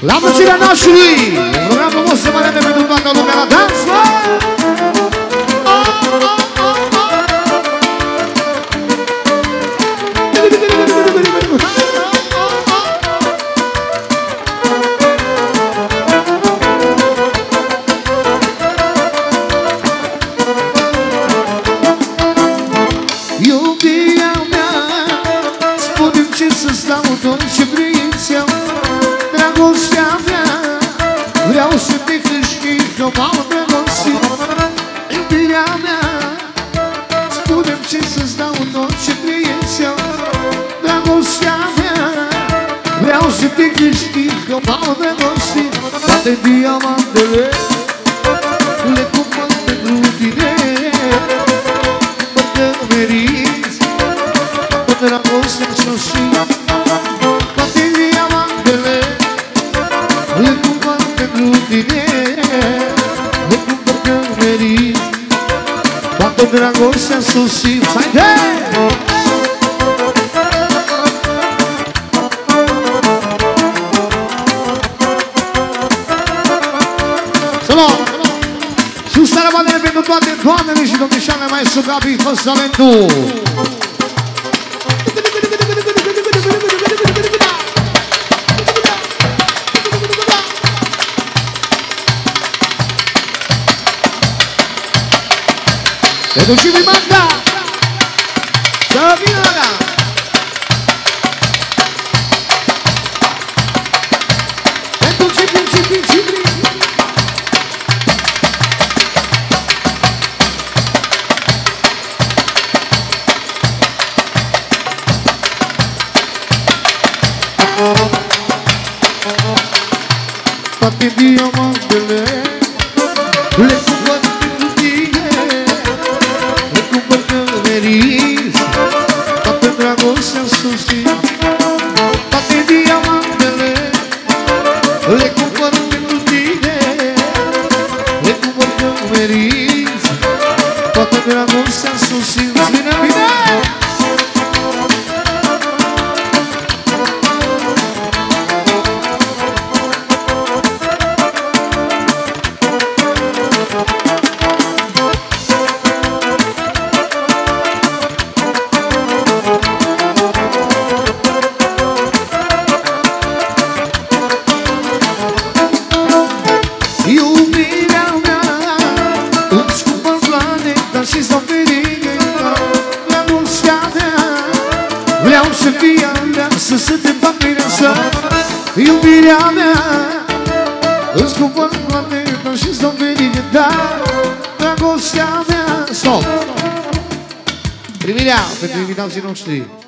La mulțirea nașului! Un program frumos să mă pentru toată lumea la dans, mă! Iubirea mea, spune-mi ce să stau tot ce vrei să iau. Dragostea mea, vreau să te câștig, că m-am drăgostit. Iubirea mea, spune-mi ce să stau tot ce vrei să iau. Dragostea mea, vreau să te câștig, că m-am drăgostit. Toate diamantele le cumpăr pentru tine. Meriți toată dragostea și-o știu. Toate diamantele le cumpăr pentru tine. Le cumpăr că meriți toată dragostea și-o știu. Haide! Pentru toate doamnele și domnișoarele, maestru Gabi, fă talentul! Pentru Jimmy Magda! Să vină ăla! Pentru Jimmy! Toate diamantele le cumpăr pentru tine. Le cumpăr că meriți toată dragostea să știi. Toate diamantele le cumpăr pentru tine. Le cumpăr că meriți toată dragostea să știi. Bine, bine! Iubirea mea îți cumpăr planeta și s-o ferigă. Dragostea mea vreau să fie a mea, să te fac viața. Iubirea mea îți cumpăr planeta și s-o ferigă. Dragostea mea. Stop! Primirea pentru invitații noștri.